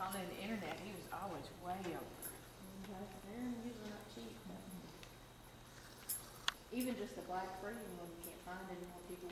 On the internet, he was always way over. And usually not cheap. Even just the black free one, you can't find anymore. People